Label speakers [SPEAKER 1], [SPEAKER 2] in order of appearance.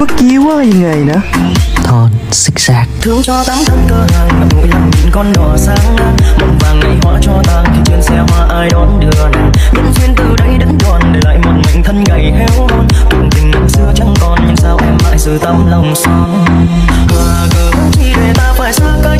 [SPEAKER 1] Bất chí quá vậy ngày nữa.
[SPEAKER 2] Thon xích xác
[SPEAKER 3] thương cho tấm thân cơ hàng ngậm ngùi làm nhìn con đỏ sáng ngang mộng vàng ngày hóa cho tàn khi trên xe hoa ai đón đưa nàng nhân duyên từ đây đến đoàn để lại một mảnh thân gầy héo hon cuộc tình năm xưa chẳng còn nhưng sao em mãi giữ tấm lòng son hòa gỡ chi để ta phải xa cách